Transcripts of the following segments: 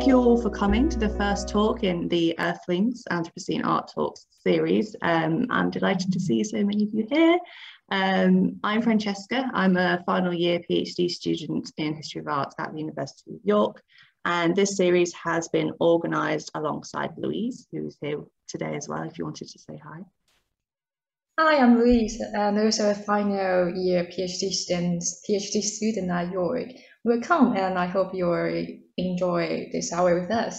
thank you all for coming to the first talk in the Earthlings Anthropocene Art Talks series. I'm delighted to see so many of you here. I'm Francesca. I'm a final year PhD student in History of Art at the University of York. And this series has been organised alongside Louise, who's here today as well, if you wanted to say hi. Hi, I'm Louise, and also a final year PhD student at York. Welcome, and I hope you enjoy this hour with us.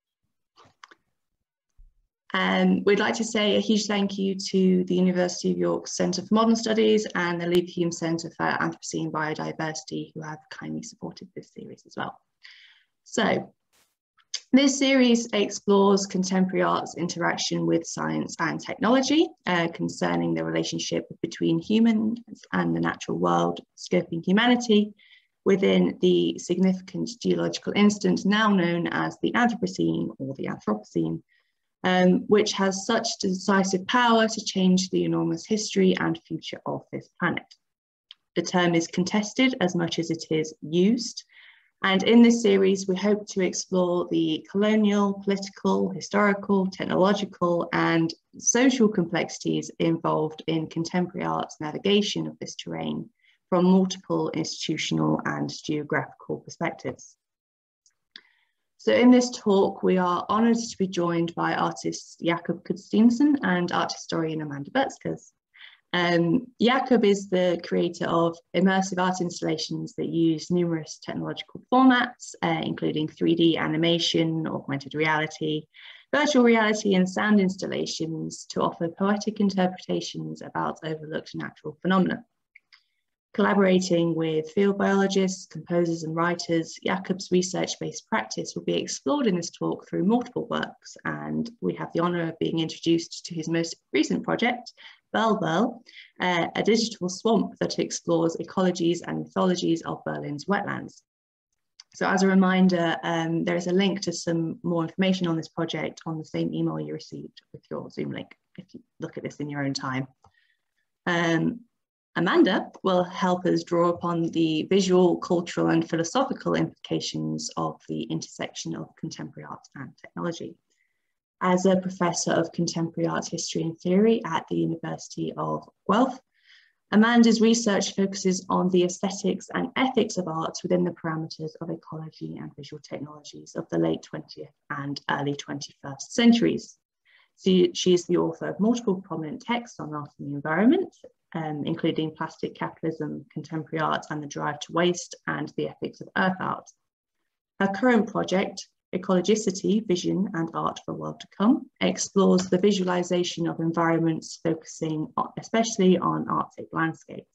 We'd like to say a huge thank you to the University of York Centre for Modern Studies and the Leverhulme Centre for Anthropocene Biodiversity, who have kindly supported this series as well. So, this series explores contemporary art's interaction with science and technology, concerning the relationship between humans and the natural world, scoping humanity within the significant geological instant now known as the Anthropocene or the Anthropocene, which has such decisive power to change the enormous history and future of this planet. The term is contested as much as it is used. And in this series, we hope to explore the colonial, political, historical, technological, and social complexities involved in contemporary art's navigation of this terrain from multiple institutional and geographical perspectives. So in this talk, we are honoured to be joined by artist Jakob Kudsk Steensen and art historian Amanda Boetzkes. Jakob is the creator of immersive art installations that use numerous technological formats, including 3D animation, augmented reality, virtual reality, and sound installations to offer poetic interpretations about overlooked natural phenomena. Collaborating with field biologists, composers, and writers, Jakob's research-based practice will be explored in this talk through multiple works, and we have the honour of being introduced to his most recent project, Bell, a digital swamp that explores ecologies and mythologies of Berlin's wetlands. So as a reminder, there is a link to some more information on this project on the same email you received with your Zoom link, if you look at this in your own time. Amanda will help us draw upon the visual, cultural, and philosophical implications of the intersection of contemporary art and technology. As a professor of contemporary art history and theory at the University of Guelph, Amanda's research focuses on the aesthetics and ethics of art within the parameters of ecology and visual technologies of the late 20th and early 21st centuries. She is the author of multiple prominent texts on art and the environment, including Plastic Capitalism, Contemporary Art and the Drive to Waste, and the Ethics of Earth Art. Her current project, Ecologicity, Vision and Art for a World to Come, explores the visualization of environments, focusing especially on Arctic landscapes.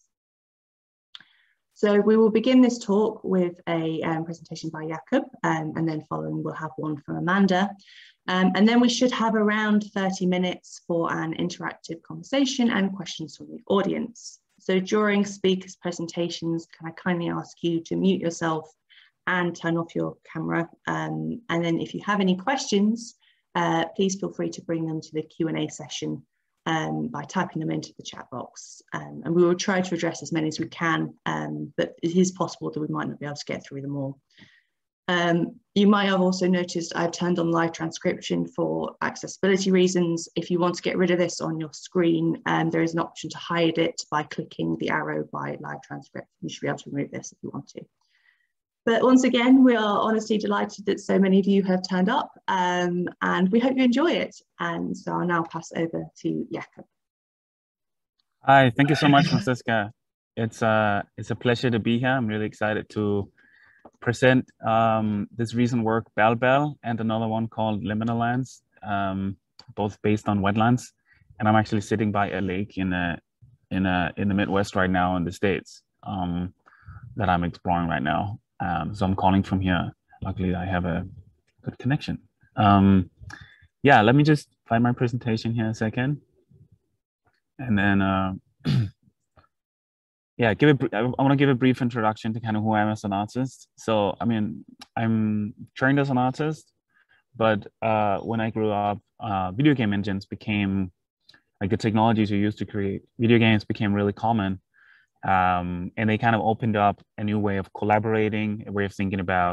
So we will begin this talk with a presentation by Jakob, and then following we'll have one from Amanda. And then we should have around 30 minutes for an interactive conversation and questions from the audience. So during speakers' presentations, can I kindly ask you to mute yourself and turn off your camera? And then if you have any questions, please feel free to bring them to the Q&A session by typing them into the chat box. And we will try to address as many as we can, but it is possible that we might not be able to get through them all. You might have also noticed I've turned on live transcription for accessibility reasons. If you want to get rid of this on your screen, there is an option to hide it by clicking the arrow by live transcript. You should be able to remove this if you want to. But once again, we are honestly delighted that so many of you have turned up, and we hope you enjoy it. And so I'll now pass over to Jakob. Hi, thank you so much, Francesca. It's a pleasure to be here. I'm really excited to present this recent work, Bell, and another one called Liminal Lands, both based on wetlands. And I'm actually sitting by a lake in the Midwest right now in the States that I'm exploring right now. So I'm calling from here. Luckily, I have a good connection. Yeah, let me just find my presentation here a second. And then, yeah, I want to give a brief introduction to kind of who I am as an artist. So, I mean, I'm trained as an artist, but when I grew up, video game engines became, like the technologies we used to create video games became really common. And they kind of opened up a new way of collaborating, a way of thinking about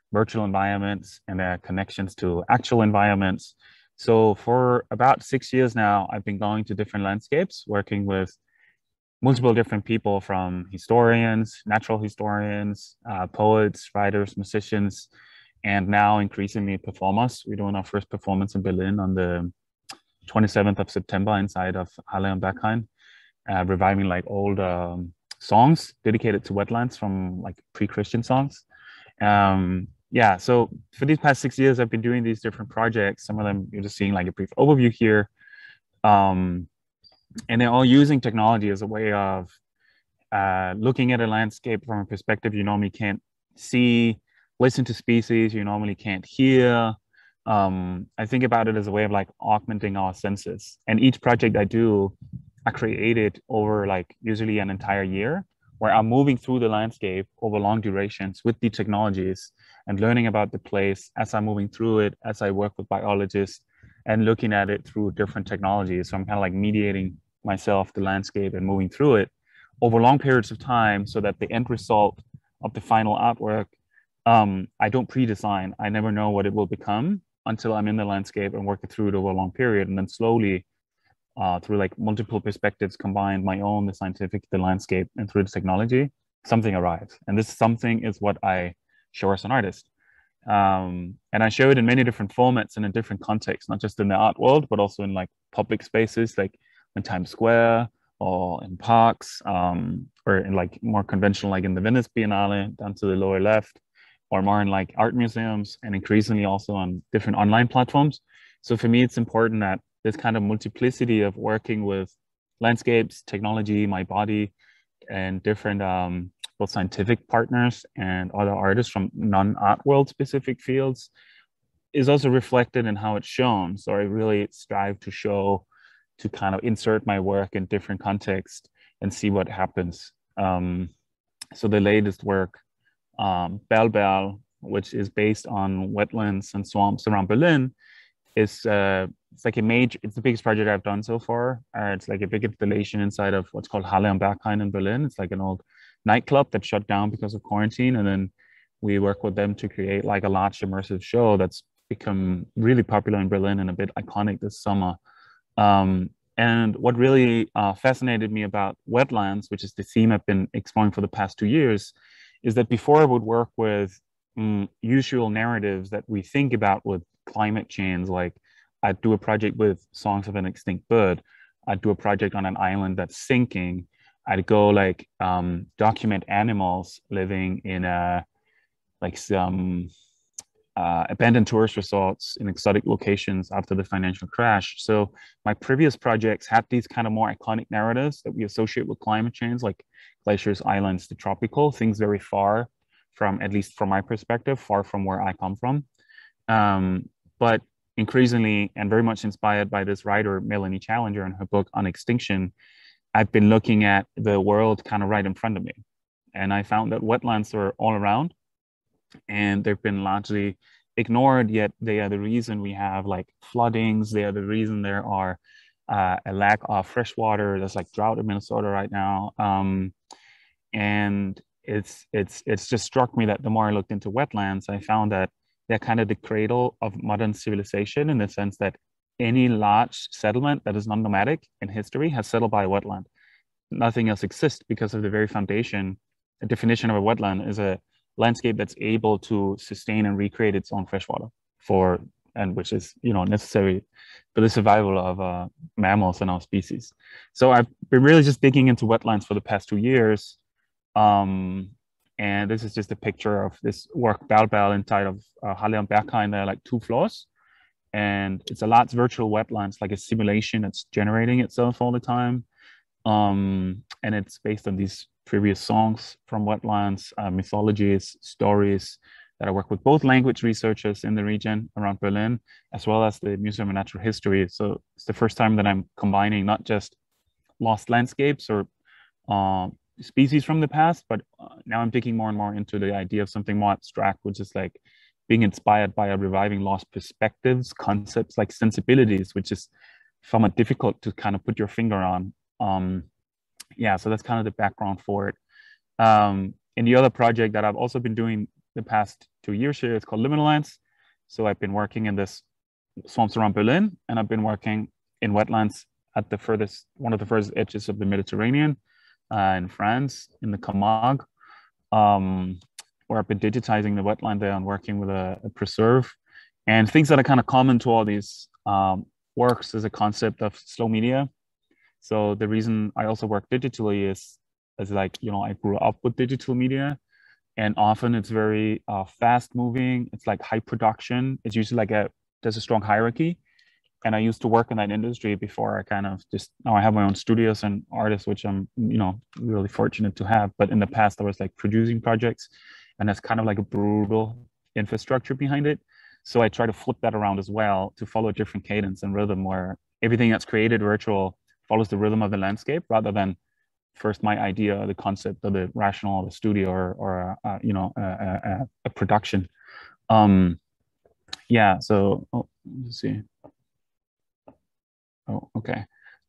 virtual environments and their connections to actual environments. So for about 6 years now, I've been going to different landscapes, working with multiple different people, from historians, natural historians, poets, writers, musicians, and now increasingly performers. We're doing our first performance in Berlin on the 27th of September inside of Halle am Berghain, reviving like old songs dedicated to wetlands from like pre-Christian songs. Yeah, so for these past 6 years, I've been doing these different projects. Some of them you're just seeing like a brief overview here. And they're all using technology as a way of looking at a landscape from a perspective you normally can't see, listen to species you normally can't hear. I think about it as a way of like augmenting our senses. And each project I do, I created over like usually an entire year, where I'm moving through the landscape over long durations with the technologies and learning about the place as I'm moving through it, as I work with biologists and looking at it through different technologies. So I'm kind of like mediating myself, the landscape, and moving through it over long periods of time, so that the end result of the final artwork, I don't pre-design. I never know what it will become until I'm in the landscape and working through it over a long period. And then slowly, through like multiple perspectives combined, my own, the scientific, the landscape, and through the technology, something arrives. And this something is what I show as an artist. And I show it in many different formats and in different contexts, not just in the art world, but also in like public spaces, like in Times Square or in parks, or in like more conventional, like in the Venice Biennale down to the lower left, or more in like art museums, and increasingly also on different online platforms. So for me, it's important that this kind of multiplicity of working with landscapes, technology, my body, and different both scientific partners and other artists from non-art world specific fields is also reflected in how it's shown. So I really strive to show, to kind of insert my work in different contexts and see what happens. So the latest work, Bell, which is based on wetlands and swamps around Berlin, is it's like a major, it's the biggest project I've done so far. It's like a big installation inside of what's called Halle am Berghain in Berlin. It's like an old nightclub that shut down because of quarantine. And then we work with them to create like a large immersive show that's become really popular in Berlin and a bit iconic this summer. And what really fascinated me about wetlands, which is the theme I've been exploring for the past 2 years, is that before I would work with usual narratives that we think about with climate change, like I'd do a project with songs of an extinct bird, I'd do a project on an island that's sinking, I'd go like document animals living in like some abandoned tourist resorts in exotic locations after the financial crash. So my previous projects had these kind of more iconic narratives that we associate with climate change, like glaciers, islands, the tropical, things very far from, at least from my perspective, far from where I come from. But increasingly, and very much inspired by this writer, Melanie Challenger, and her book on extinction, I've been looking at the world kind of right in front of me. And I found that wetlands are all around, and they've been largely ignored, yet they are the reason we have like floodings. They are the reason there are a lack of fresh water. There's like drought in Minnesota right now. And it's just struck me that the more I looked into wetlands, I found that they're kind of the cradle of modern civilization, in the sense that any large settlement that is non-nomadic in history has settled by a wetland. Nothing else exists because of the very foundation. The definition of a wetland is a landscape that's able to sustain and recreate its own freshwater and which is, you know, necessary for the survival of mammals and our species. So I've been really just digging into wetlands for the past 2 years. And this is just a picture of this work, Bell, inside of Halle am Berghain. There are like 2 floors, and it's a large virtual wetlands, like a simulation that's generating itself all the time. And it's based on these previous songs from wetlands, mythologies, stories that I work with both language researchers in the region around Berlin, as well as the Museum of Natural History. So it's the first time that I'm combining not just lost landscapes or species from the past, but now I'm digging more and more into the idea of something more abstract, which is like being inspired by a reviving lost perspectives, concepts like sensibilities, which is somewhat difficult to kind of put your finger on. Yeah, so that's kind of the background for it. In the other project that I've also been doing the past 2 years here. It's called Liminal Lands. So I've been working in this swamps around Berlin, and I've been working in wetlands at one of the furthest edges of the Mediterranean in France, in the Camargue, where I've been digitizing the wetland there and working with a preserve. And things that are kind of common to all these works is a concept of slow media. So the reason I also work digitally is like, I grew up with digital media, and often it's very fast moving. It's like high production. It's usually like there's a strong hierarchy. And I used to work in that industry before I kind of now I have my own studios and artists, which I'm, really fortunate to have. But in the past, I was like producing projects, and that's kind of like a brutal infrastructure behind it. So I try to flip that around as well to follow a different cadence and rhythm where everything that's created virtual follows the rhythm of the landscape rather than first my idea, the concept of the rational, the studio, or a production. Yeah. So let's see. Oh, okay.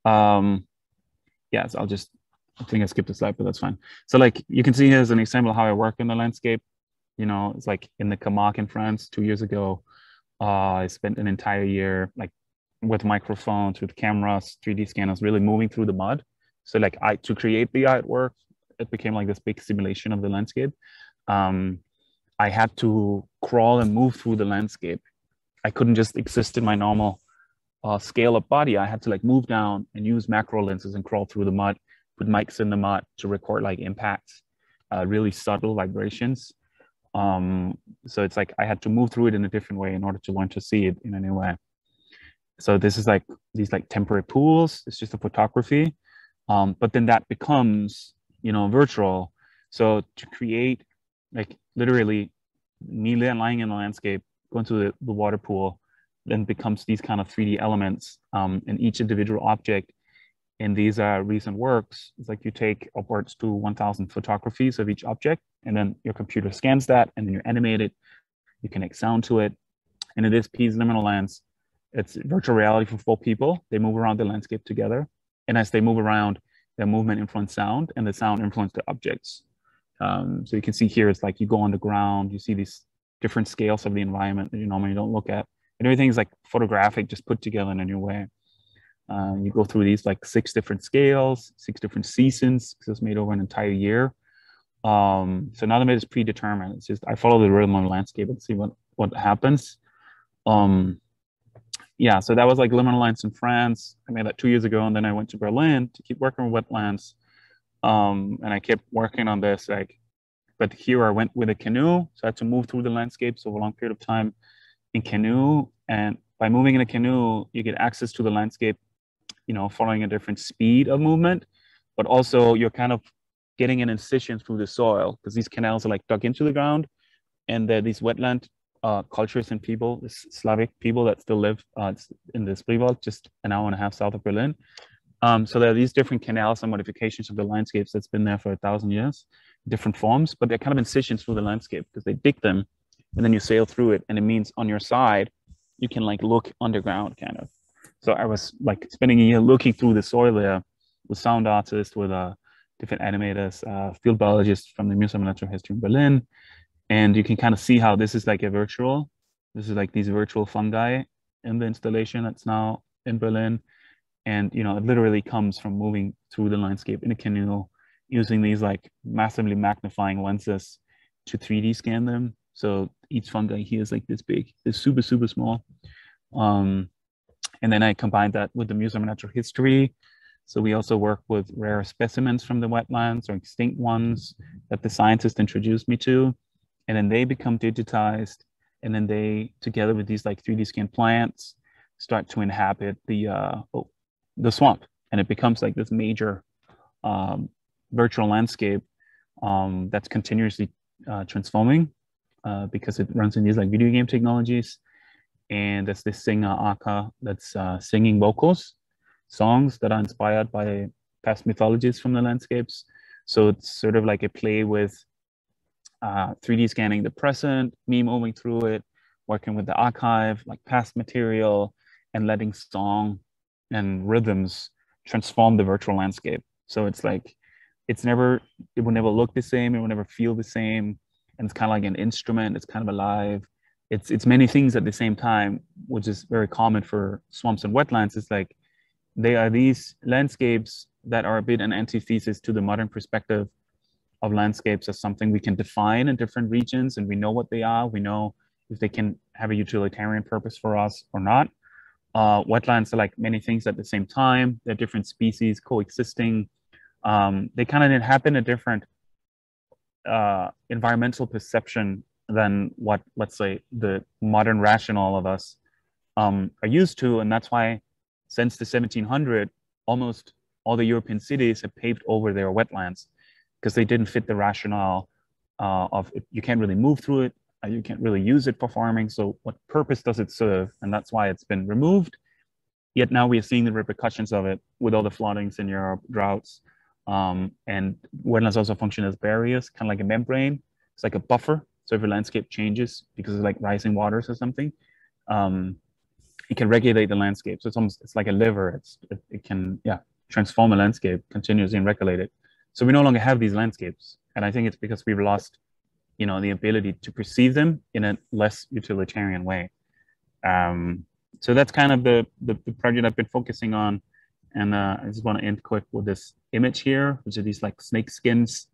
Yeah, so I think I skipped a slide, but that's fine. So like you can see here as an example of how I work in the landscape. It's like in the Camargue in France 2 years ago. I spent an entire year like with microphones, with cameras, 3D scanners, really moving through the mud. So like to create the artwork, it became like this big simulation of the landscape. I had to crawl and move through the landscape. I couldn't just exist in my normal scale up body. I had to like move down and use macro lenses and crawl through the mud, put mics in the mud to record like impacts, really subtle vibrations. So it's like I had to move through it in a different way in order to learn to see it in a new way. So this is like these like temporary pools. It's just a photography, but then that becomes virtual. So to create like literally me lying in the landscape, going to the water pool, then becomes these kind of 3D elements in each individual object. And these are recent works. It's like you take upwards to 1,000 photographies of each object, and then your computer scans that, and then you animate it. You connect sound to it. And in this piece, Liminal Lands, it's virtual reality for 4 people. They move around the landscape together. And as they move around, their movement influences sound, and the sound influences the objects. So you can see here, it's like you go on the ground, you see these different scales of the environment that you normally don't look at. And everything is like photographic, just put together in a new way. You go through these like 6 different scales, 6 different seasons, because it's made over an entire year. So none of it is predetermined. It's just I follow the rhythm of the landscape and see what happens. Yeah, so that was like Liminal Lands in France. I made that 2 years ago, and then I went to Berlin to keep working with wetlands. And I kept working on this, but here I went with a canoe, so I had to move through the landscapes over a long period of time in canoe. And by moving in a canoe, you get access to the landscape, following a different speed of movement, but also you're kind of getting an incision through the soil because these canals are like dug into the ground, and there are these wetland cultures and people, Slavic people that still live in the Spreewald, just an hour and a half south of Berlin. So there are these different canals and modifications of the landscapes that's been there for 1,000 years, different forms, but they're kind of incisions through the landscape because they dig them, and then you sail through it, and it means on your side, you can like look underground kind of. So I was like spending a year looking through the soil there with sound artists, with different animators, field biologists from the Museum of Natural History in Berlin. And you can kind of see how this is like this is like these virtual fungi in the installation that's now in Berlin. And, it literally comes from moving through the landscape in a canoe, using these like massively magnifying lenses to 3D scan them. So each fungi here is like this big, it's super, super small. And then I combined that with the Museum of Natural History. So we also work with rare specimens from the wetlands or extinct ones that the scientists introduced me to. And then they become digitized. And then they, together with these like 3D scanned plants, start to inhabit the swamp. And it becomes like this major virtual landscape that's continuously transforming because it runs in these like video game technologies. And there's this singer, Aka, that's singing songs that are inspired by past mythologies from the landscapes. So it's sort of like a play with 3D scanning the present, me moving through it, working with the archive, like past material, and letting song and rhythms transform the virtual landscape. So it's like, it will never look the same, it will never feel the same. and it's kind of like an instrument. It's kind of alive. It's many things at the same time, which is very common for swamps and wetlands. It's like they are these landscapes that are a bit an antithesis to the modern perspective of landscapes as something we can define in different regions, and we know what they are. We know if they can have a utilitarian purpose for us or not. Wetlands are like many things at the same time. They're different species coexisting. They kind of happen a different environmental perception than what, let's say, the modern rational of us are used to. And that's why since the 1700s, almost all the European cities have paved over their wetlands because they didn't fit the rationale of it. You can't really move through it. You can't really use it for farming. So what purpose does it serve? And that's why it's been removed. Yet now we are seeing the repercussions of it with all the floodings in Europe, droughts. And wetlands also function as barriers, kind of like a membrane. It's like a buffer. So if a landscape changes because of like rising waters or something, it can regulate the landscape. So it's like a liver. It can transform a landscape continuously and regulate it. So we no longer have these landscapes. And I think it's because we've lost, the ability to perceive them in a less utilitarian way. So that's kind of the project I've been focusing on. And I just want to end quick with this image here, which are these like snake skins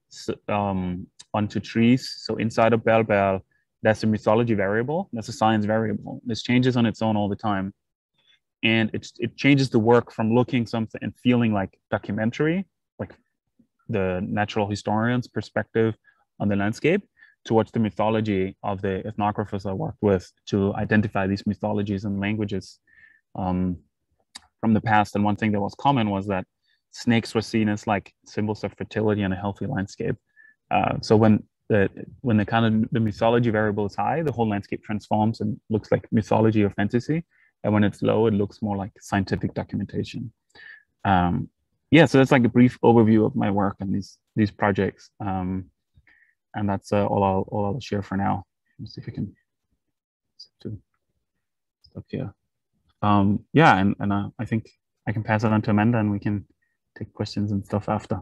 onto trees. So inside of Bell, that's a mythology variable. That's a science variable. This changes on its own all the time. And it changes the work from looking something and feeling like documentary, like the natural historian's perspective on the landscape, towards the mythology of the ethnographers I worked with to identify these mythologies and languages from the past. And one thing that was common was that snakes were seen as like symbols of fertility and a healthy landscape. So when the mythology variable is high, the whole landscape transforms and looks like mythology or fantasy. And when it's low, it looks more like scientific documentation. So that's like a brief overview of my work and these projects. And that's all I'll share for now. Let's see if we can stop here. I think I can pass it on to Amanda and we can take questions and stuff after.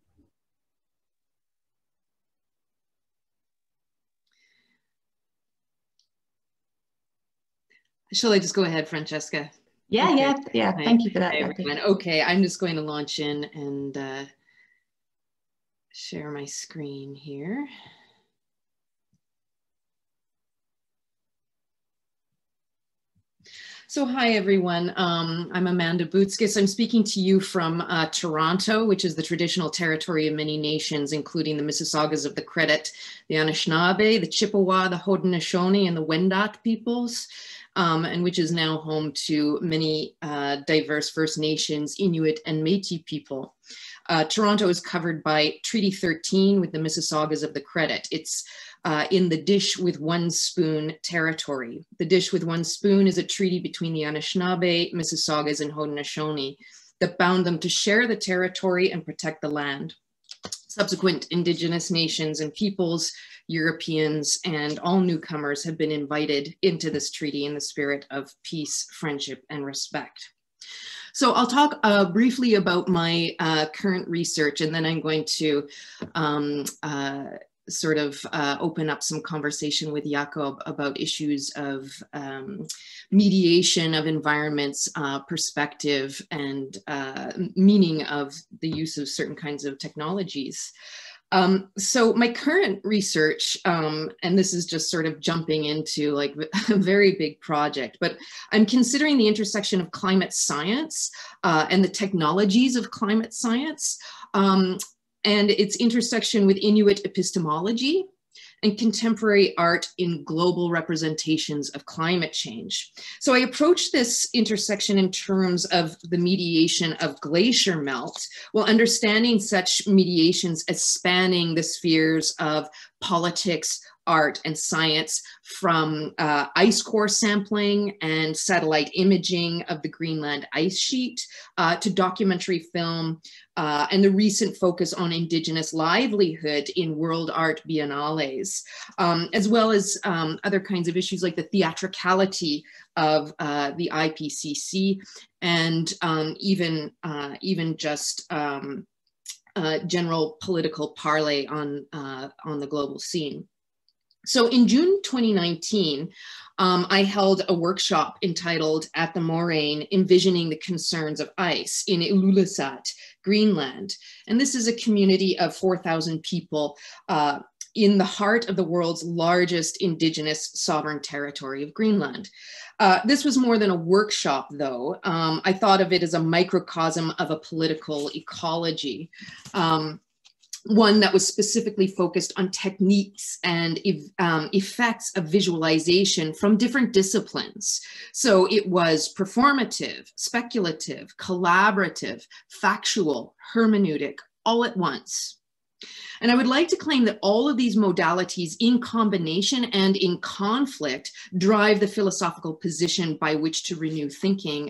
Shall I just go ahead, Francesca? Yeah, okay. yeah. Thank you for that. Everyone. Okay, I'm just going to launch in and share my screen here. So hi, everyone. I'm Amanda Boetzkes. I'm speaking to you from Toronto, which is the traditional territory of many nations, including the Mississaugas of the Credit, the Anishinaabe, the Chippewa, the Haudenosaunee, and the Wendat peoples, and which is now home to many diverse First Nations, Inuit, and Métis people. Toronto is covered by Treaty 13 with the Mississaugas of the Credit. It's in the Dish with One Spoon territory. The Dish with One Spoon is a treaty between the Anishinaabe, Mississaugas, and Haudenosaunee that bound them to share the territory and protect the land. Subsequent Indigenous nations and peoples, Europeans, and all newcomers have been invited into this treaty in the spirit of peace, friendship, and respect. So I'll talk briefly about my current research, and then I'm going to open up some conversation with Jakob about issues of mediation of environments, perspective, and meaning of the use of certain kinds of technologies. So my current research, and this is just sort of jumping into like a very big project, but I'm considering the intersection of climate science and the technologies of climate science, and its intersection with Inuit epistemology and contemporary art in global representations of climate change. So I approach this intersection in terms of the mediation of glacier melt, while understanding such mediations as spanning the spheres of politics, art, and science, from ice core sampling and satellite imaging of the Greenland ice sheet to documentary film and the recent focus on Indigenous livelihood in world art biennales, as well as other kinds of issues like the theatricality of the IPCC and even just general political parley on the global scene. So in June 2019, I held a workshop entitled At the Moraine, Envisioning the Concerns of Ice in Ilulissat, Greenland. And this is a community of 4,000 people in the heart of the world's largest indigenous sovereign territory of Greenland. This was more than a workshop, though. I thought of it as a microcosm of a political ecology. One that was specifically focused on techniques and effects of visualization from different disciplines. So it was performative, speculative, collaborative, factual, hermeneutic, all at once. And I would like to claim that all of these modalities in combination and in conflict drive the philosophical position by which to renew thinking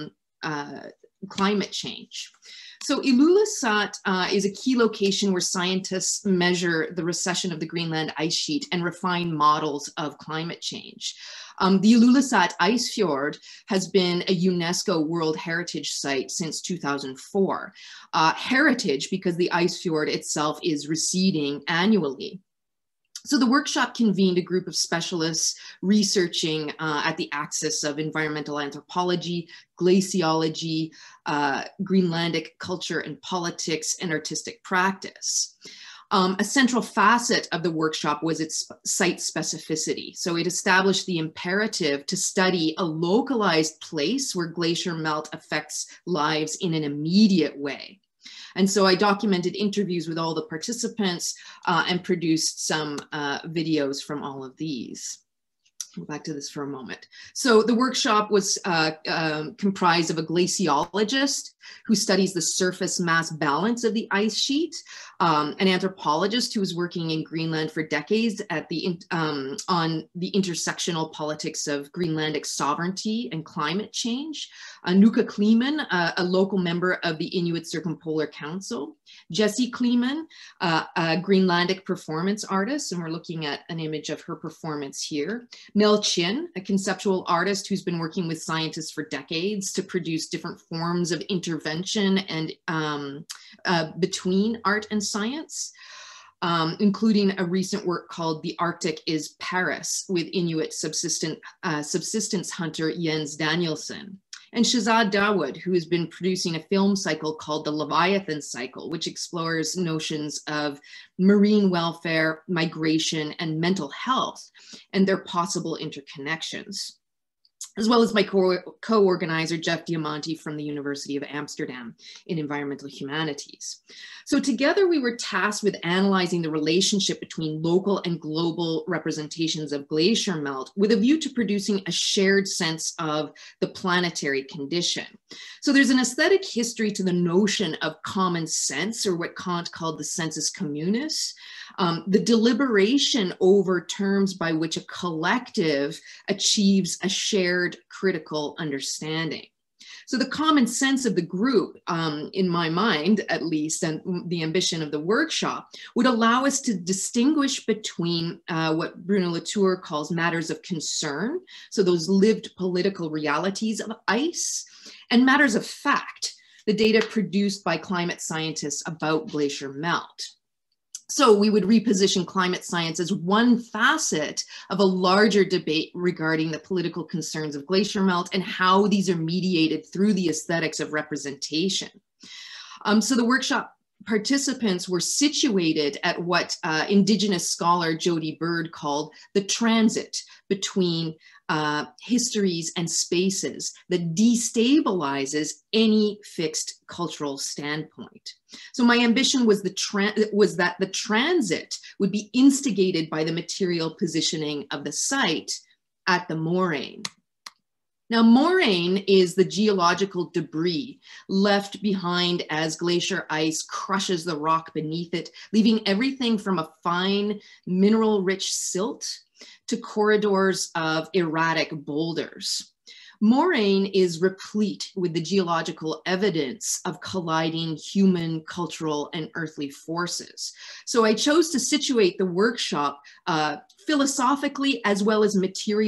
climate change. So Ilulissat is a key location where scientists measure the recession of the Greenland ice sheet and refine models of climate change. The Ilulissat ice fjord has been a UNESCO World Heritage Site since 2004. Heritage because the ice fjord itself is receding annually. So the workshop convened a group of specialists researching at the axis of environmental anthropology, glaciology, Greenlandic culture and politics, and artistic practice. A central facet of the workshop was its site specificity. So it established the imperative to study a localized place where glacier melt affects lives in an immediate way. And so I documented interviews with all the participants and produced some videos from all of these. Go back to this for a moment. So the workshop was comprised of a glaciologist who studies the surface mass balance of the ice sheet, an anthropologist who was working in Greenland for decades at on the intersectional politics of Greenlandic sovereignty and climate change, Nuka Kleeman, a local member of the Inuit Circumpolar Council, Jessie Kleeman, a Greenlandic performance artist, and we're looking at an image of her performance here, Mel Chin, a conceptual artist who's been working with scientists for decades to produce different forms of intervention and between art and science, including a recent work called The Arctic is Paris with Inuit subsistence hunter Jens Danielsen. And Shahzad Dawood, who has been producing a film cycle called The Leviathan Cycle, which explores notions of marine welfare, migration, and mental health, and their possible interconnections, as well as my co-organizer, Jeff Diamanti from the University of Amsterdam in environmental humanities. So together we were tasked with analyzing the relationship between local and global representations of glacier melt with a view to producing a shared sense of the planetary condition. So there's an aesthetic history to the notion of common sense, or what Kant called the sensus communis, the deliberation over terms by which a collective achieves a shared critical understanding. So the common sense of the group, in my mind at least, and the ambition of the workshop, would allow us to distinguish between what Bruno Latour calls matters of concern, so those lived political realities of ice, and matters of fact, the data produced by climate scientists about glacier melt. So we would reposition climate science as one facet of a larger debate regarding the political concerns of glacier melt and how these are mediated through the aesthetics of representation. So the workshop participants were situated at what Indigenous scholar Jody Bird called the transit between histories and spaces that destabilizes any fixed cultural standpoint. So my ambition was that the transit would be instigated by the material positioning of the site at the moraine. Now, moraine is the geological debris left behind as glacier ice crushes the rock beneath it, leaving everything from a fine mineral-rich silt to corridors of erratic boulders. Moraine is replete with the geological evidence of colliding human, cultural, and earthly forces. So I chose to situate the workshop philosophically as well as materially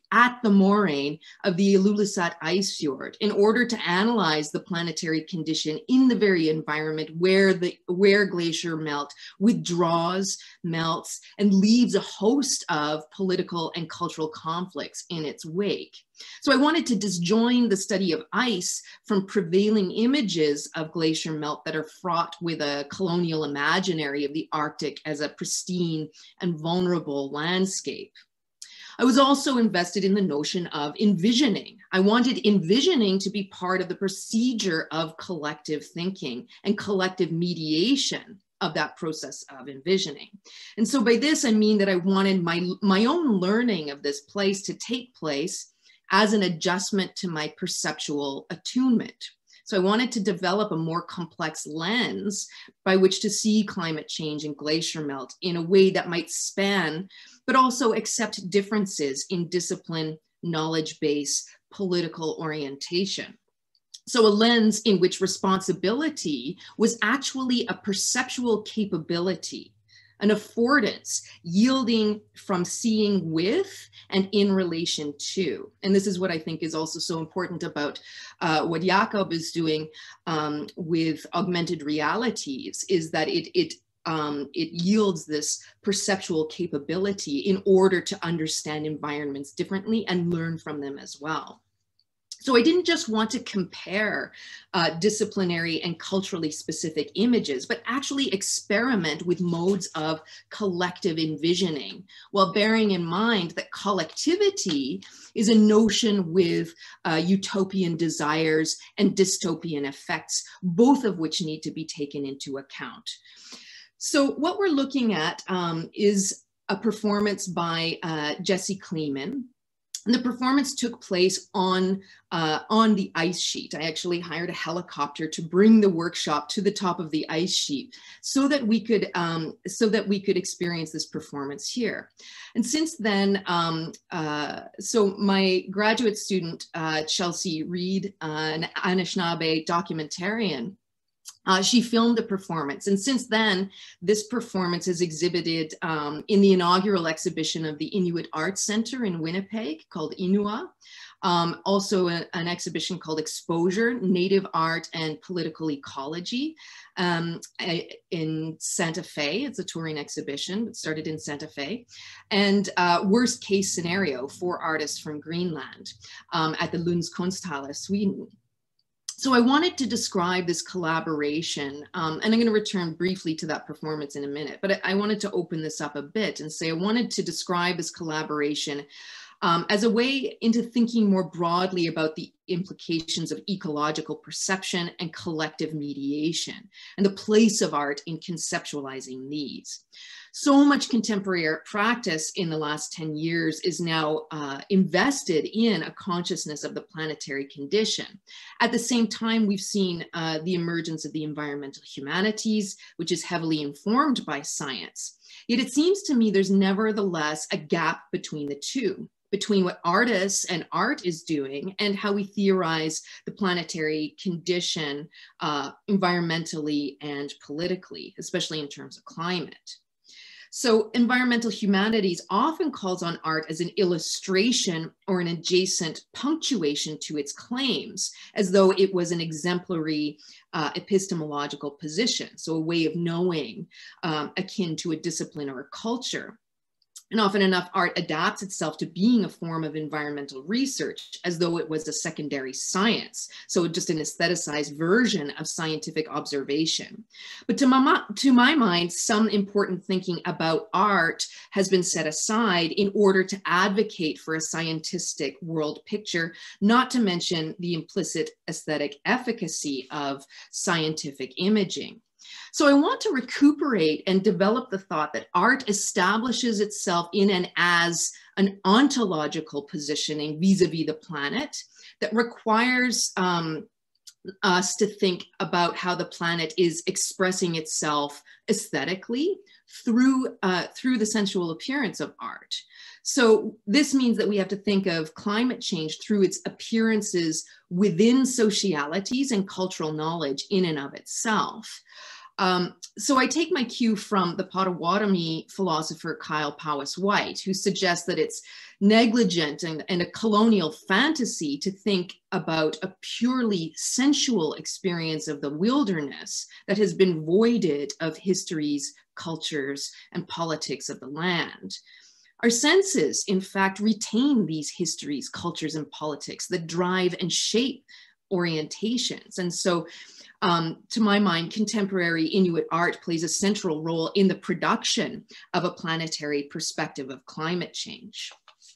at the moraine of the Ilulissat ice fjord in order to analyze the planetary condition in the very environment where glacier melt withdraws, melts, and leaves a host of political and cultural conflicts in its wake. So I wanted to disjoin the study of ice from prevailing images of glacier melt that are fraught with a colonial imaginary of the Arctic as a pristine and vulnerable landscape. I was also invested in the notion of envisioning. I wanted envisioning to be part of the procedure of collective thinking and collective mediation of that process of envisioning. And so by this, I mean that I wanted my own learning of this place to take place as an adjustment to my perceptual attunement. So I wanted to develop a more complex lens by which to see climate change and glacier melt in a way that might span, but also accept differences in discipline, knowledge base, political orientation. So a lens in which responsibility was actually a perceptual capability, an affordance yielding from seeing with and in relation to. And this is what I think is also so important about what Jakob is doing with augmented realities, is that it yields this perceptual capability in order to understand environments differently and learn from them as well. So I didn't just want to compare disciplinary and culturally specific images, but actually experiment with modes of collective envisioning, while bearing in mind that collectivity is a notion with utopian desires and dystopian effects, both of which need to be taken into account. So what we're looking at is a performance by Jesse Kleeman. And the performance took place on the ice sheet. I actually hired a helicopter to bring the workshop to the top of the ice sheet so that we could experience this performance here. And since then, so my graduate student, Chelsea Reed, an Anishinaabe documentarian, she filmed the performance. And since then, this performance is exhibited in the inaugural exhibition of the Inuit Arts Center in Winnipeg called Inua. Also an exhibition called Exposure, Native Art and Political Ecology in Santa Fe. It's a touring exhibition, but started in Santa Fe. And Worst Case Scenario for artists from Greenland at the Lunds Konsthalle, Sweden. So I wanted to describe this collaboration, and I'm going to return briefly to that performance in a minute, but I wanted to open this up a bit and say I wanted to describe this collaboration as a way into thinking more broadly about the implications of ecological perception and collective mediation, and the place of art in conceptualizing these. So much contemporary art practice in the last 10 years is now invested in a consciousness of the planetary condition. At the same time, we've seen the emergence of the environmental humanities, which is heavily informed by science. Yet it seems to me there's nevertheless a gap between the two, between what artists and art is doing and how we theorize the planetary condition environmentally and politically, especially in terms of climate. So environmental humanities often calls on art as an illustration or an adjacent punctuation to its claims, as though it was an exemplary epistemological position, so a way of knowing akin to a discipline or a culture. And often enough, art adapts itself to being a form of environmental research as though it was a secondary science. So just an aestheticized version of scientific observation. But to my mind, some important thinking about art has been set aside in order to advocate for a scientific world picture, not to mention the implicit aesthetic efficacy of scientific imaging. So I want to recuperate and develop the thought that art establishes itself in and as an ontological positioning vis-a-vis the planet that requires us to think about how the planet is expressing itself aesthetically through the sensual appearance of art. So this means that we have to think of climate change through its appearances within socialities and cultural knowledge in and of itself. So I take my cue from the Potawatomi philosopher Kyle Powys White, who suggests that it's negligent and a colonial fantasy to think about a purely sensual experience of the wilderness that has been voided of histories, cultures, and politics of the land. Our senses, in fact, retain these histories, cultures, and politics that drive and shape orientations. And so, to my mind, contemporary Inuit art plays a central role in the production of a planetary perspective of climate change.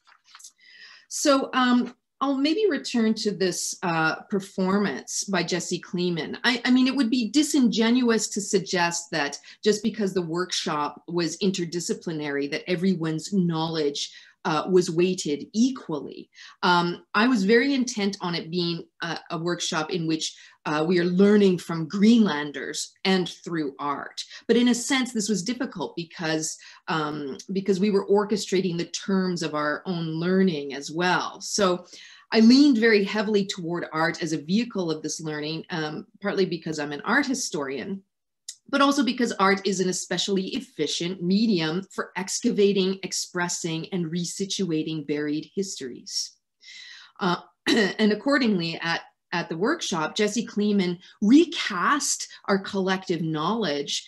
So I'll maybe return to this performance by Jesse Kleeman. I mean, it would be disingenuous to suggest that just because the workshop was interdisciplinary, that everyone's knowledge was weighted equally. I was very intent on it being a workshop in which we are learning from Greenlanders and through art. But in a sense, this was difficult because we were orchestrating the terms of our own learning as well. So I leaned very heavily toward art as a vehicle of this learning, partly because I'm an art historian, but also because art is an especially efficient medium for excavating, expressing, and resituating buried histories. And accordingly, at the workshop, Jesse Kleeman recast our collective knowledge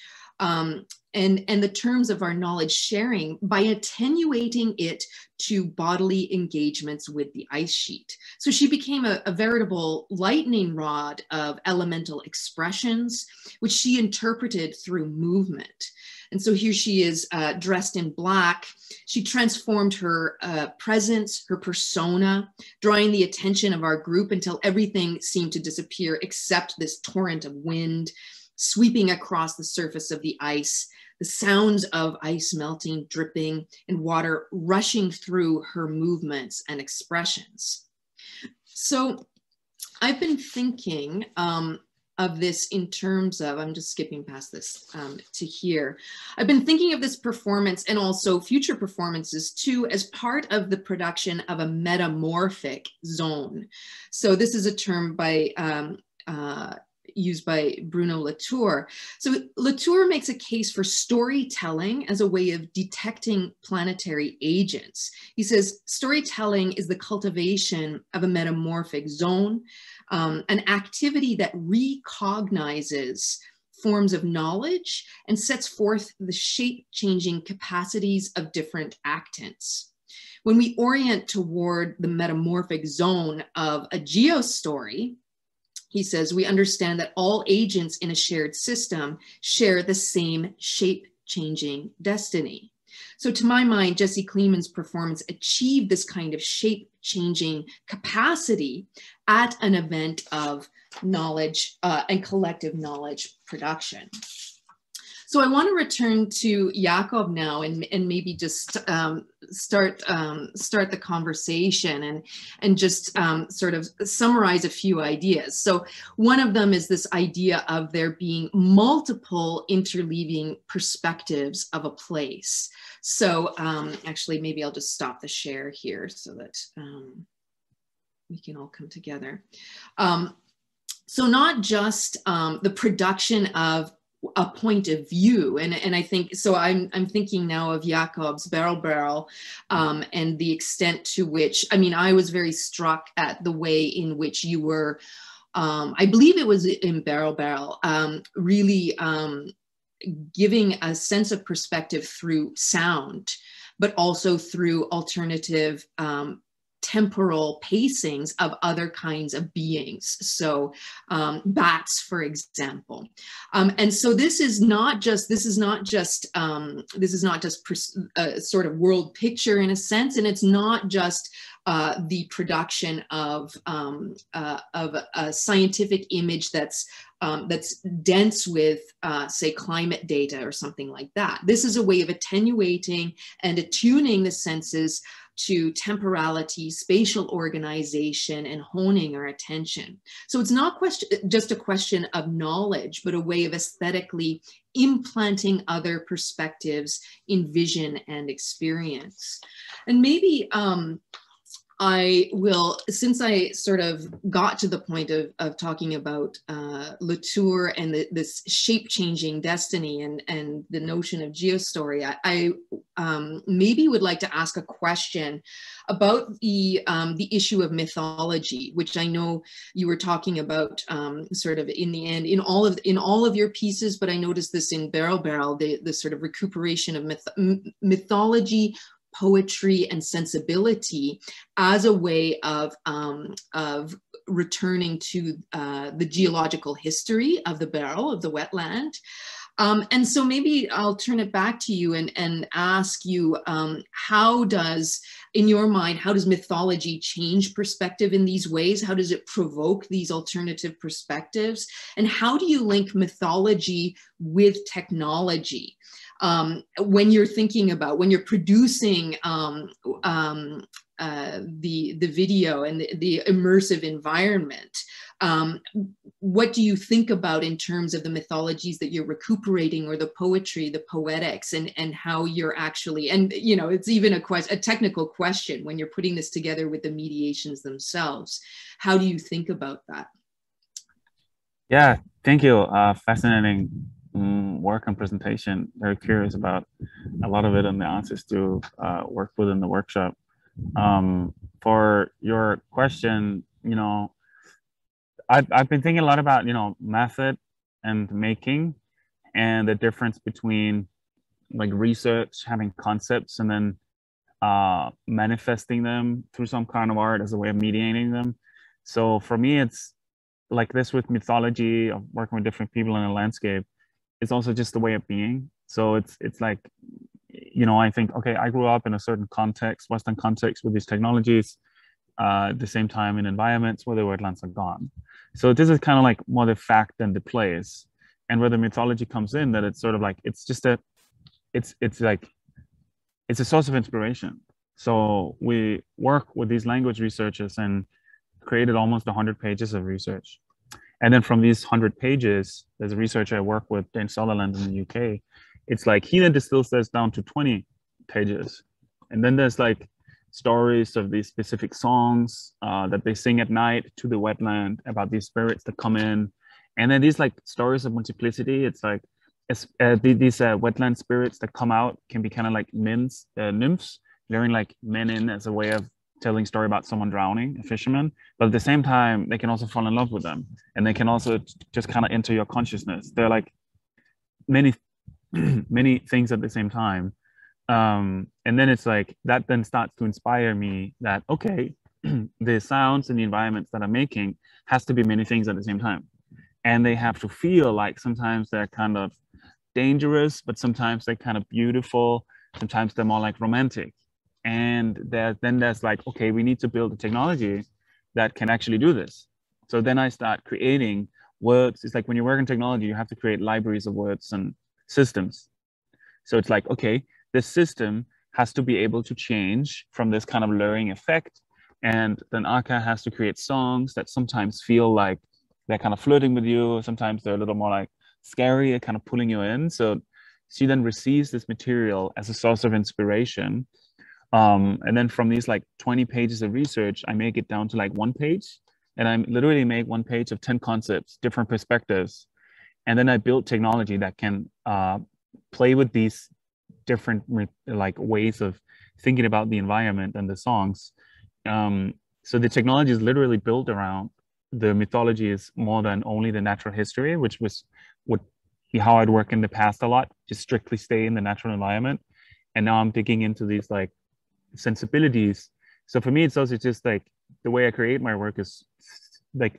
and the terms of our knowledge sharing by attenuating it to bodily engagements with the ice sheet. So she became a veritable lightning rod of elemental expressions, which she interpreted through movement. And so here she is dressed in black. She transformed her presence, her persona, drawing the attention of our group until everything seemed to disappear except this torrent of wind sweeping across the surface of the ice, the sounds of ice melting, dripping, and water rushing through her movements and expressions. So I've been thinking of this in terms of, I'm just skipping past this to here. I've been thinking of this performance and also future performances too as part of the production of a metamorphic zone. So this is a term by used by Bruno Latour. So Latour makes a case for storytelling as a way of detecting planetary agents. He says storytelling is the cultivation of a metamorphic zone, an activity that recognizes forms of knowledge and sets forth the shape-changing capacities of different actants. When we orient toward the metamorphic zone of a geostory, he says, we understand that all agents in a shared system share the same shape-changing destiny. So to my mind, Jesse Kleeman's performance achieved this kind of shape-changing capacity at an event of knowledge and collective knowledge production. So I want to return to Jakob now and maybe just start the conversation and just sort of summarize a few ideas. So one of them is this idea of there being multiple interleaving perspectives of a place. So actually, maybe I'll just stop the share here so that we can all come together. So not just the production of a point of view, and I think so. I'm thinking now of Jakob's Barrel, and the extent to which, I mean, I was very struck at the way in which you were, I believe it was in Barrel, really giving a sense of perspective through sound, but also through alternative temporal pacings of other kinds of beings. So bats, for example. And so this is not just a sort of world picture in a sense, and it's not just the production of a scientific image that's dense with, say, climate data or something like that. This is a way of attenuating and attuning the senses to temporality, spatial organization, and honing our attention. So it's not just a question of knowledge, but a way of aesthetically implanting other perspectives in vision and experience. And maybe I will, since I sort of got to the point of talking about Latour and this shape-changing destiny and the notion of geostory, I maybe would like to ask a question about the issue of mythology, which I know you were talking about sort of in the end in all of your pieces, but I noticed this in Barrel Barrel, the sort of recuperation of mythology, poetry, and sensibility as a way of returning to the geological history of the barrel, of the wetland. And so maybe I'll turn it back to you and ask you, how does, in your mind, how does mythology change perspective in these ways? How does it provoke these alternative perspectives? And how do you link mythology with technology? When you're thinking about, when you're producing the video and the immersive environment, what do you think about in terms of the mythologies that you're recuperating, or the poetry, the poetics, and how you're actually, and you know, it's even a technical question when you're putting this together with the mediations themselves. How do you think about that? Yeah, thank you. Fascinating work and presentation. Very curious about a lot of it and the answers to work within the workshop. For your question, you know, I've been thinking a lot about, you know, method and making, and the difference between like research, having concepts, and then manifesting them through some kind of art as a way of mediating them. So for me, it's like this with mythology, of working with different people in a landscape. It's also just the way of being. So it's like, you know, I think, okay, I grew up in a certain context, Western context, with these technologies, at the same time in environments where the wetlands are gone. So this is kind of like more the fact than the place. And where the mythology comes in, that it's sort of like, it's just a, it's like, it's a source of inspiration. So we work with these language researchers and created almost 100 pages of research. And then from these 100 pages, there's a researcher I work with, Dane Sutherland in the UK. It's like he then distills this down to 20 pages. And then there's like stories of these specific songs that they sing at night to the wetland about these spirits that come in. And then these like stories of multiplicity. It's like these wetland spirits that come out can be kind of like nymphs, luring like men in as a way of telling a story about someone drowning, a fisherman. But at the same time, they can also fall in love with them. And they can also just kind of enter your consciousness. They're like many, many things at the same time. And then it's like, that then starts to inspire me that, okay, the sounds and the environments that I'm making has to be many things at the same time. And they have to feel like sometimes they're kind of dangerous, but sometimes they're kind of beautiful. Sometimes they're more like romantic. And then there's like, okay, we need to build a technology that can actually do this. So then I start creating words. It's like when you work in technology, you have to create libraries of words and systems. So it's like, okay, this system has to be able to change from this kind of luring effect. And then Aka has to create songs that sometimes feel like they're kind of flirting with you. Sometimes they're a little more like scary, kind of pulling you in. So she then receives this material as a source of inspiration. And then from these like 20 pages of research, I make it down to like 1 page. And I literally make 1 page of 10 concepts, different perspectives. And then I build technology that can play with these different like ways of thinking about the environment and the songs. So the technology is literally built around the mythology is more than only the natural history, which would be how I'd work in the past a lot, just strictly stay in the natural environment. And now I'm digging into these like sensibilities. So for me, it's also just like the way I create my work is like,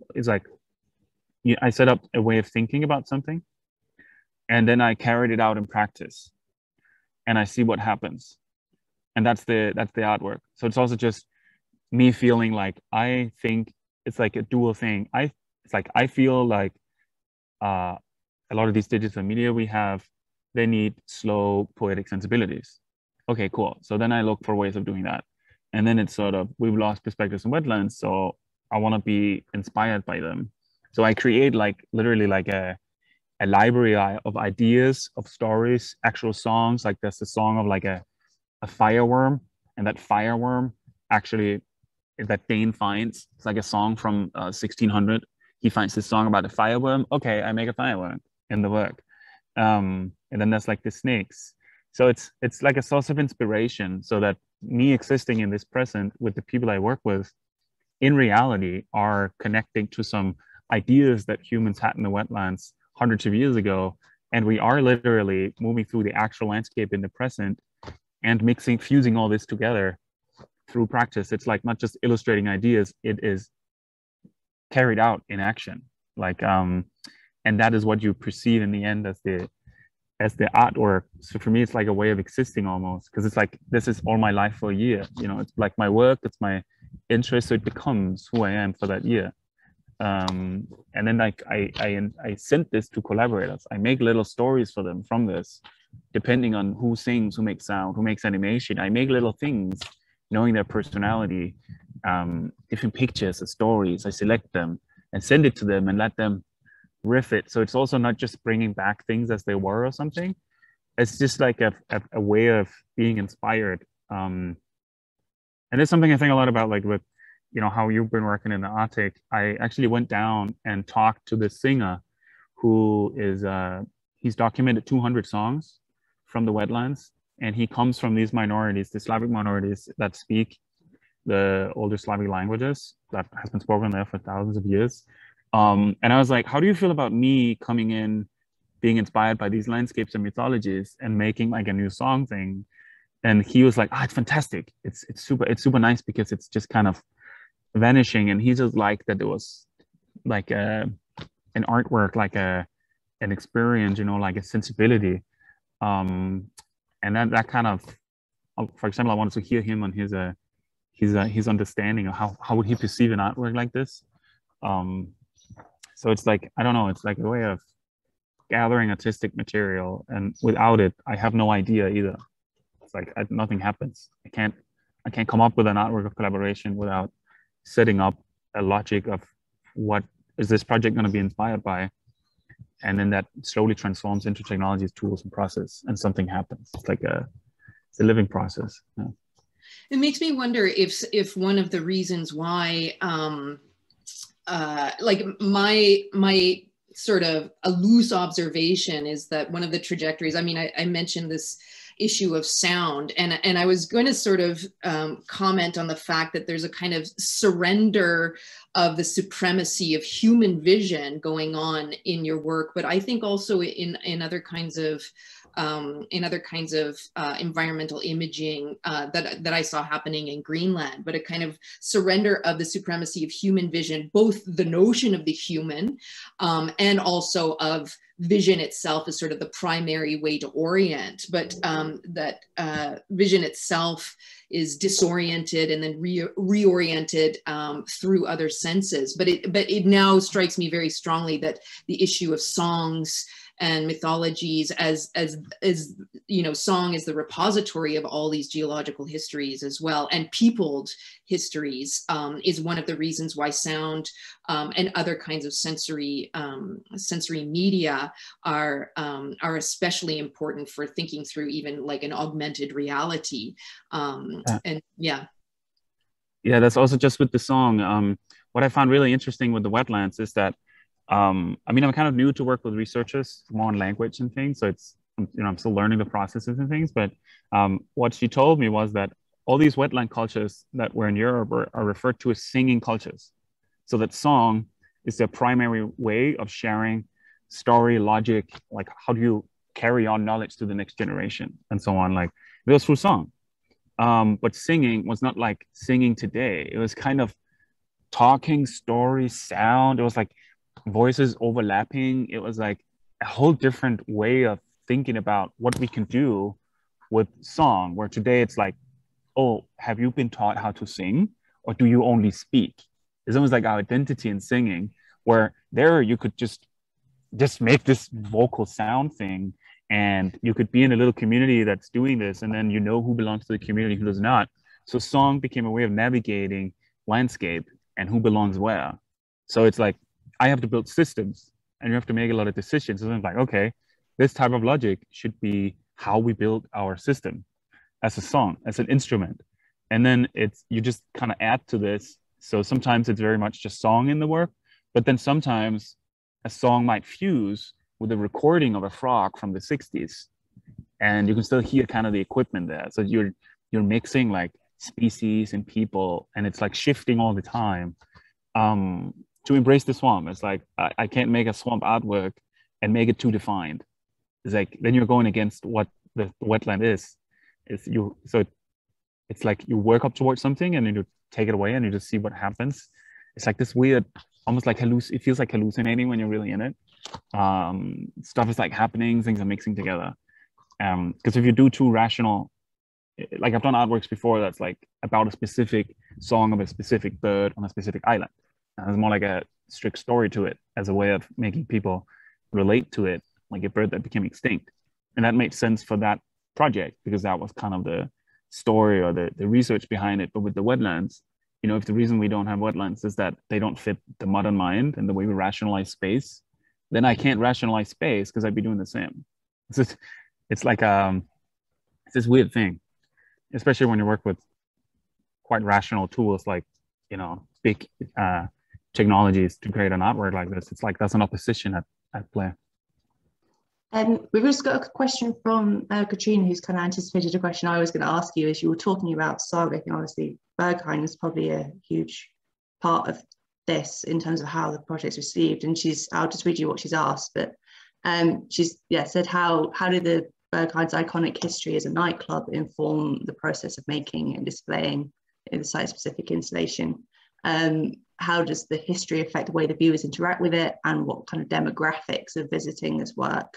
I set up a way of thinking about something, and then I carried it out in practice, and I see what happens. And that's the artwork. So it's also just me feeling like, I think it's like a dual thing. I feel like a lot of these digital media we have, they need slow poetic sensibilities. Okay, cool. So then I look for ways of doing that. And then it's sort of, we've lost perspectives in wetlands, so I want to be inspired by them. So I create like literally like a library of ideas, of stories, actual songs. Like there's a song of like a fireworm, and that fireworm actually that Dane finds. It's like a song from 1600. He finds this song about a fireworm. Okay, I make a fireworm in the work. And then there's like the snakes. So it's like a source of inspiration, so that me existing in this present with the people I work with in reality are connecting to some ideas that humans had in the wetlands hundreds of years ago. And we are literally moving through the actual landscape in the present and fusing all this together through practice. It's like not just illustrating ideas, it is carried out in action. Like, and that is what you perceive in the end as the artwork. So for me, it's like a way of existing almost, because it's like, this is all my life for a year. You know, it's like my work, it's my interest, so it becomes who I am for that year. And then like I sent this to collaborators. I make little stories for them from this, depending on who sings, who makes sound, who makes animation. I make little things, knowing their personality, different pictures or stories. I select them and send it to them and let them riff it. So it's also not just bringing back things as they were or something. It's just like a way of being inspired. And it's something I think a lot about, like with, you know, how you've been working in the Arctic. I actually went down and talked to this singer who is, he's documented 200 songs from the wetlands. And he comes from these minorities, the Slavic minorities that speak the older Slavic languages that has been spoken there for thousands of years. And I was like, how do you feel about me coming in, being inspired by these landscapes and mythologies and making like a new song thing? And he was like, it's fantastic. It's super nice because it's just kind of vanishing. And he just liked that it was like an artwork, like an experience, you know, like a sensibility. And that kind of, for example, I wanted to hear him on his understanding of how would he perceive an artwork like this. So it's like, I don't know, it's like a way of gathering artistic material, and without it, I have no idea either. It's like nothing happens. I can't come up with an artwork of collaboration without setting up a logic of what is this project going to be inspired by, and then that slowly transforms into technologies, tools, and process, and something happens. It's like it's a living process. Yeah. It makes me wonder if one of the reasons why, like my sort of a loose observation is that one of the trajectories, I mean, I mentioned this issue of sound, and I was going to sort of comment on the fact that there's a kind of surrender of the supremacy of human vision going on in your work, but I think also in other kinds of environmental imaging that I saw happening in Greenland, but a kind of surrender of the supremacy of human vision, both the notion of the human and also of vision itself as sort of the primary way to orient, but that vision itself is disoriented and then reoriented through other senses. But it now strikes me very strongly that the issue of songs and mythologies as you know, song is the repository of all these geological histories as well, and peopled histories, is one of the reasons why sound and other kinds of sensory media are especially important for thinking through even like an augmented reality. And yeah, that's also just with the song. What I found really interesting with the wetlands is that I mean, I'm kind of new to work with researchers more on language and things, so it's, you know, I'm still learning the processes and things. But what she told me was that all these wetland cultures that were in Europe are referred to as singing cultures. So that song is their primary way of sharing story, logic, like how do you carry on knowledge to the next generation and so on. Like it goes through song. But singing was not like singing today. It was kind of talking, story, sound. It was like voices overlapping. It was like a whole different way of thinking about what we can do with song, where today it's like, oh, have you been taught how to sing, or do you only speak? It's almost like our identity in singing, where there you could just make this vocal sound thing, and you could be in a little community that's doing this, and then you know who belongs to the community, who does not. So song became a way of navigating landscape and who belongs where. So it's like, I have to build systems, and you have to make a lot of decisions. And it's like, okay, this type of logic should be how we build our system as a song, as an instrument. And then you just kind of add to this. So sometimes it's very much just song in the work, but then sometimes a song might fuse with a recording of a frog from the 60s. And you can still hear kind of the equipment there. So you're mixing like species and people, and it's like shifting all the time. To embrace the swamp, it's like I can't make a swamp artwork and make it too defined. It's like then you're going against what the wetland is. It's like you work up towards something and then you take it away and you just see what happens. It's like this weird, almost like it feels like hallucinating when you're really in it. Stuff is like happening, things are mixing together. Because if you do too rational, like I've done artworks before that's like about a specific song of a specific bird on a specific island. And there's more like a strict story to it as a way of making people relate to it, like a bird that became extinct. And that made sense for that project because that was kind of the story or the research behind it. But with the wetlands, you know, if the reason we don't have wetlands is that they don't fit the modern mind and the way we rationalize space, then I can't rationalize space because I'd be doing the same. It's like it's this weird thing, especially when you work with quite rational tools like, you know, big technologies to create an artwork like this. It's like there's an opposition at play. We've just got a question from Katrina, who's kind of anticipated a question I was going to ask you as you were talking about Saga. And obviously, Berghain is probably a huge part of this in terms of how the project's received. And I'll just read you what she's asked, but she's said, how did the Berghain's iconic history as a nightclub inform the process of making and displaying the site-specific installation? How does the history affect the way the viewers interact with it, and what kind of demographics are visiting this work?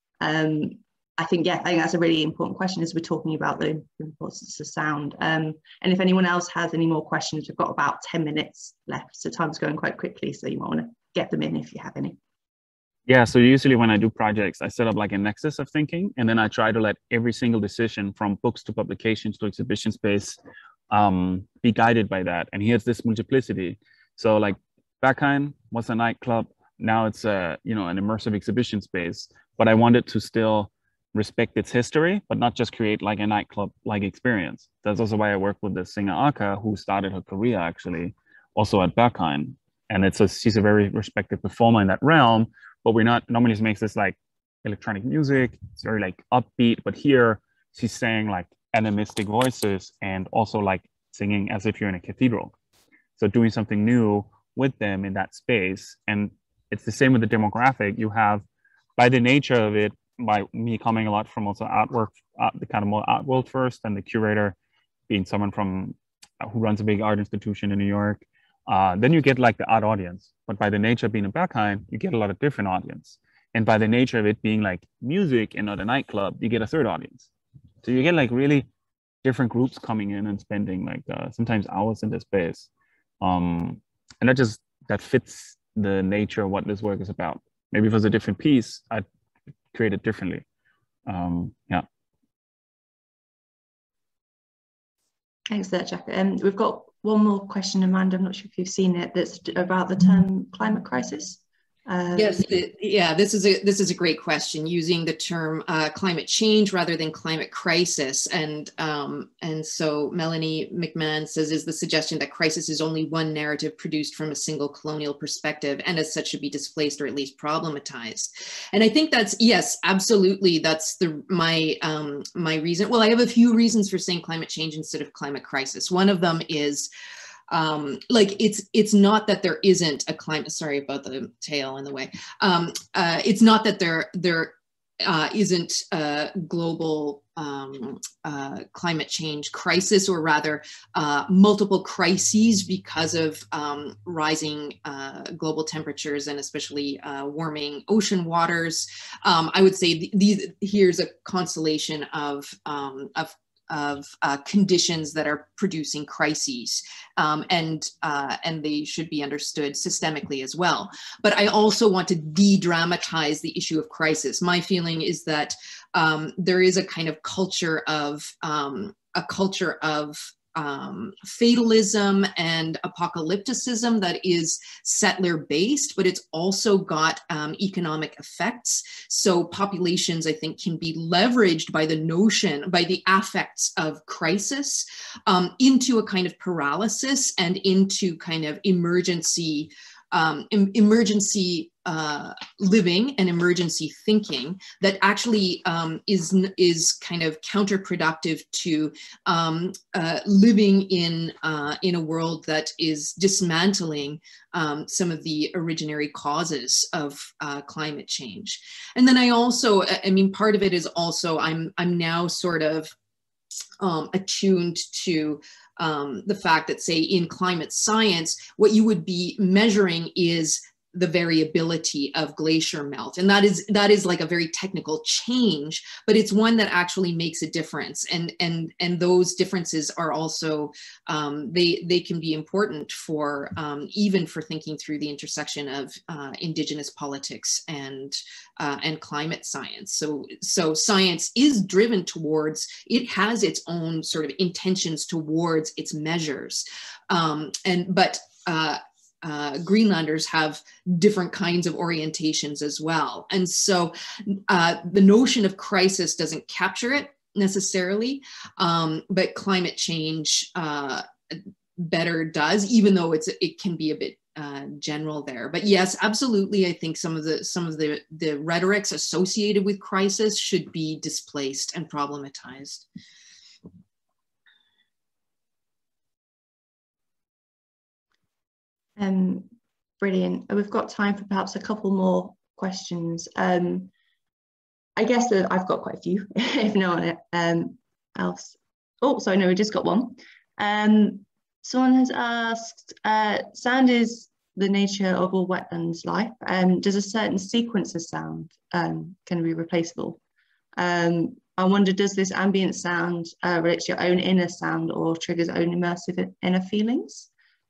I think that's a really important question as we're talking about the importance of sound. And if anyone else has any more questions, we've got about 10 minutes left, so time's going quite quickly, so you might want to get them in if you have any. Yeah, so usually when I do projects, I set up like a nexus of thinking, and then I try to let every single decision from books to publications to exhibition space be guided by that. And here's this multiplicity. So like Berghain was a nightclub. Now it's an immersive exhibition space, but I wanted to still respect its history, but not just create like a nightclub-like experience. That's also why I work with the singer Aka, who started her career actually also at Berghain. And she's a very respected performer in that realm, but normally she makes this like electronic music. It's very like upbeat, but here she's saying like animistic voices and also like singing as if you're in a cathedral. So doing something new with them in that space. And it's the same with the demographic. You have, by the nature of it, by me coming a lot from also artwork, the kind of more art world first, and the curator being someone from who runs a big art institution in New York, then you get like the art audience. But by the nature of being a Berghain, you get a lot of different audience. And by the nature of it being like music and not a nightclub, you get a third audience. So you get like really different groups coming in and spending like sometimes hours in the space. And that fits the nature of what this work is about. Maybe if it was a different piece, I'd create it differently. Yeah. Thanks for that, Jack. We've got one more question, Amanda. I'm not sure if you've seen it. That's about the term climate crisis. Yes, this is a great question, using the term climate change rather than climate crisis. And so Melanie McMahon says, is the suggestion that crisis is only one narrative produced from a single colonial perspective, and as such should be displaced or at least problematized. And I think that's, yes, absolutely. That's my reason. Well, I have a few reasons for saying climate change instead of climate crisis. One of them is, it's not that there isn't a climate, sorry about the tail in the way. It's not that there isn't a global climate change crisis, or rather multiple crises because of rising global temperatures and especially warming ocean waters. I would say here's a constellation of conditions that are producing crises, and they should be understood systemically as well. But I also want to de-dramatize the issue of crisis. My feeling is that there is a kind of culture of fatalism and apocalypticism that is settler based, but it's also got economic effects. So populations, I think, can be leveraged by the notion, by the affects of crisis, into a kind of paralysis and into kind of emergency living and emergency thinking that actually is kind of counterproductive to living in a world that is dismantling some of the originary causes of climate change. And then I mean, part of it is also I'm now sort of attuned to the fact that, say, in climate science, what you would be measuring is the variability of glacier melt. And that is like a very technical change, but it's one that actually makes a difference. And those differences are also, they can be important for, even for thinking through the intersection of indigenous politics and climate science. So science is driven towards, it has its own sort of intentions towards its measures. But Greenlanders have different kinds of orientations as well. And so the notion of crisis doesn't capture it necessarily, but climate change better does, even though it can be a bit general there. But yes, absolutely, I think some of the rhetorics associated with crisis should be displaced and problematized. Brilliant. We've got time for perhaps a couple more questions. I guess that I've got quite a few, if no one else. Oh, sorry, no, we just got one. Someone has asked, sound is the nature of all wetlands life. Does a certain sequence of sound can be replaceable? I wonder, does this ambient sound relate to your own inner sound or triggers own immersive inner feelings?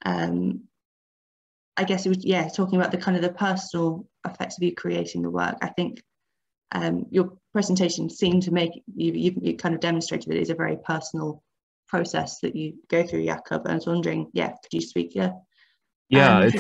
I guess it was, yeah, talking about the kind of the personal effects of you creating the work. I think your presentation seemed to make, you kind of demonstrated that it is a very personal process that you go through, Jakob. I was wondering, yeah, could you speak? Yeah, it's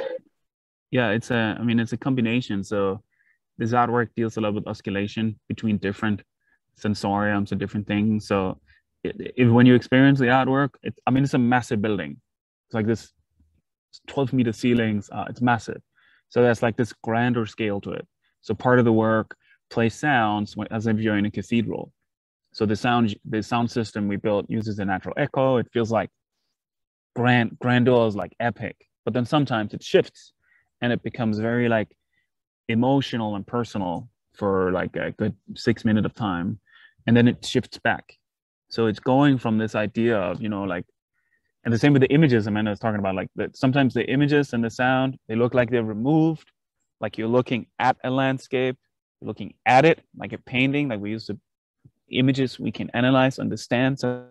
a combination. So this artwork deals a lot with oscillation between different sensoriums and different things. So when you experience the artwork, it's a massive building. It's like this 12-meter ceilings, it's massive. So there's like this grander scale to it. So part of the work plays sounds as if you're in a cathedral. So the sound system we built uses a natural echo. It feels like grandiose, like epic. But then sometimes it shifts and it becomes very like emotional and personal for like a good 6 minutes of time. And then it shifts back. So it's going from this idea of, and the same with the images Amanda was talking about, like that sometimes the images and the sound, they look like they're removed, like you're looking at a landscape, you're looking at it like a painting, like we use the images we can analyze, understand. So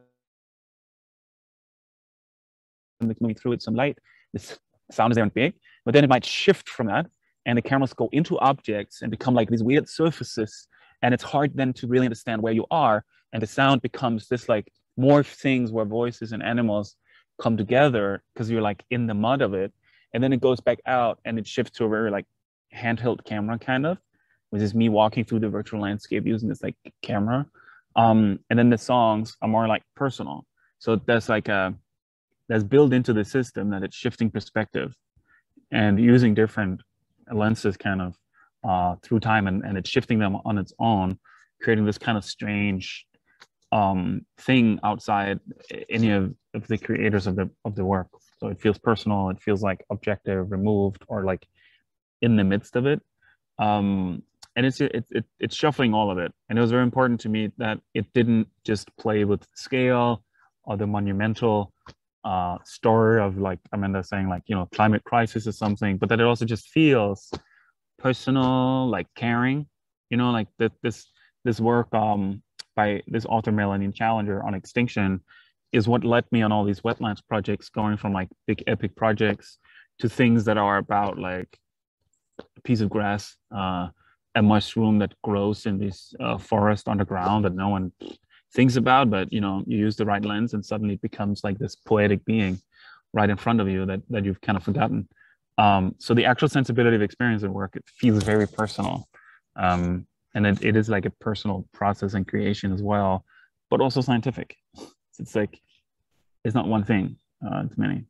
moving through it some light, the sound is there and big, but then it might shift from that and the cameras go into objects and become like these weird surfaces. And it's hard then to really understand where you are. And the sound becomes this like more things where voices and animals come together because you're like in the mud of it. And then it goes back out and it shifts to a very like handheld camera kind of, which is me walking through the virtual landscape using this like camera. And then the songs are more like personal. So there's built into the system that it's shifting perspective and using different lenses kind of through time, and it's shifting them on its own, creating this kind of strange thing outside any of the creators of the work. So it feels personal, it feels like objective, removed, or like in the midst of it. And it's shuffling all of it. And it was very important to me that it didn't just play with scale or the monumental story of like Amanda saying like, climate crisis or something, but that it also just feels personal, like caring, like this work by this author Melanie Challenger on extinction is what led me on all these wetlands projects, going from like big epic projects to things that are about like a piece of grass, a mushroom that grows in this forest underground that no one things about, but you know, you use the right lens and suddenly it becomes like this poetic being right in front of you that you've kind of forgotten. So the actual sensibility of experience at work, it feels very personal. And it is like a personal process and creation as well, but also scientific. It's like, it's not one thing, it's many.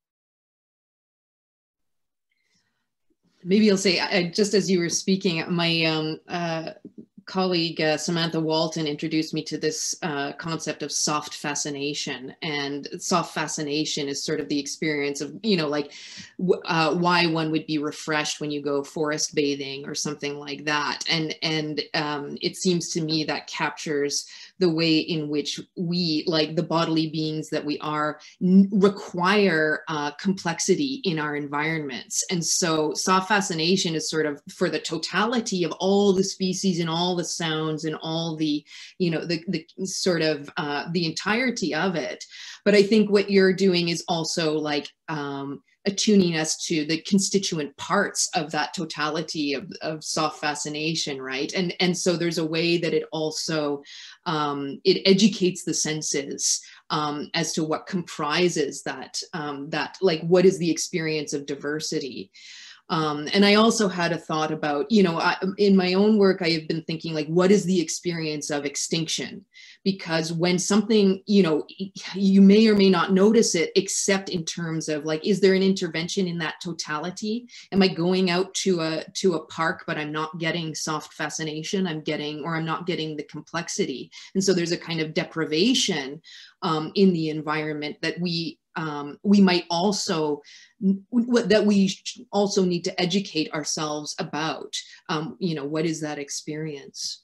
Maybe I'll say, just as you were speaking, my colleague Samantha Walton introduced me to this concept of soft fascination. And soft fascination is sort of the experience of, you know, like why one would be refreshed when you go forest bathing or something like that. And it seems to me that captures the way in which we, like the bodily beings that we are, require complexity in our environments. And so soft fascination is sort of for the totality of all the species and all the sounds and all the, you know, the sort of the entirety of it. But I think what you're doing is also like attuning us to the constituent parts of that totality of soft fascination, right? And so there's a way that it also, it educates the senses as to what comprises that, like, what is the experience of diversity? And I also had a thought about, you know, in my own work, I have been thinking, like, what is the experience of extinction? Because when something, you know, you may or may not notice it, except in terms of, like, is there an intervention in that totality? Am I going out to a park, but I'm not getting soft fascination? I'm not getting the complexity. And so there's a kind of deprivation in the environment that we might also, that we also need to educate ourselves about, you know, what is that experience?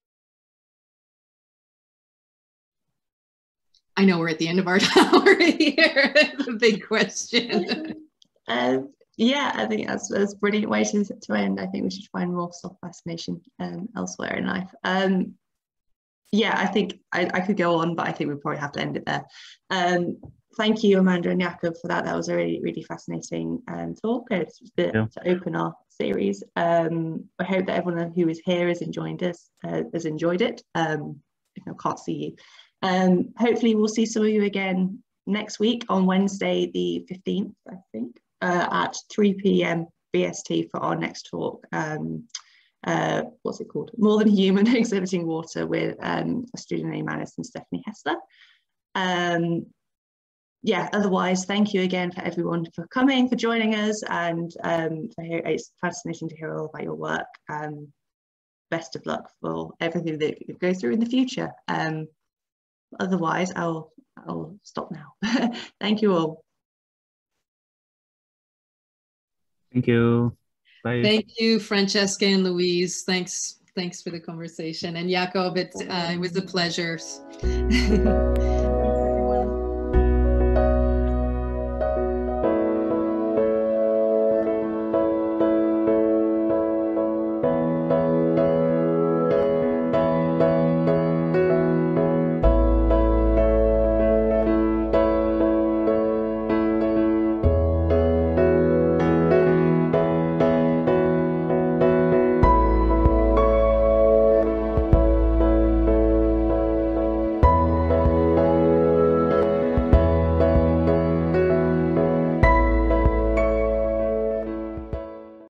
I know we're at the end of our hour here. That's a big question. Yeah, I think that's a brilliant way to end. I think we should find more soft fascination elsewhere in life. Yeah, I think I could go on, but I think we probably have to end it there. Thank you, Amanda and Jakob, for that. That was a really, really fascinating talk to open our series. I hope that everyone who is here has enjoyed it. If I can't see you. Hopefully we'll see some of you again next week on Wednesday, the 15th, I think, at 3 p.m. BST for our next talk. What's it called? More Than Human, Exhibiting Water, with a student named Alice and Stephanie Hessler. Yeah, otherwise, thank you again for everyone for coming, for joining us, and it's fascinating to hear all about your work. Best of luck for everything that you go through in the future. Otherwise, I'll stop now. Thank you all. Thank you. Bye. Thank you, Francesca and Louise. Thanks for the conversation. And Jakob, it was a pleasure.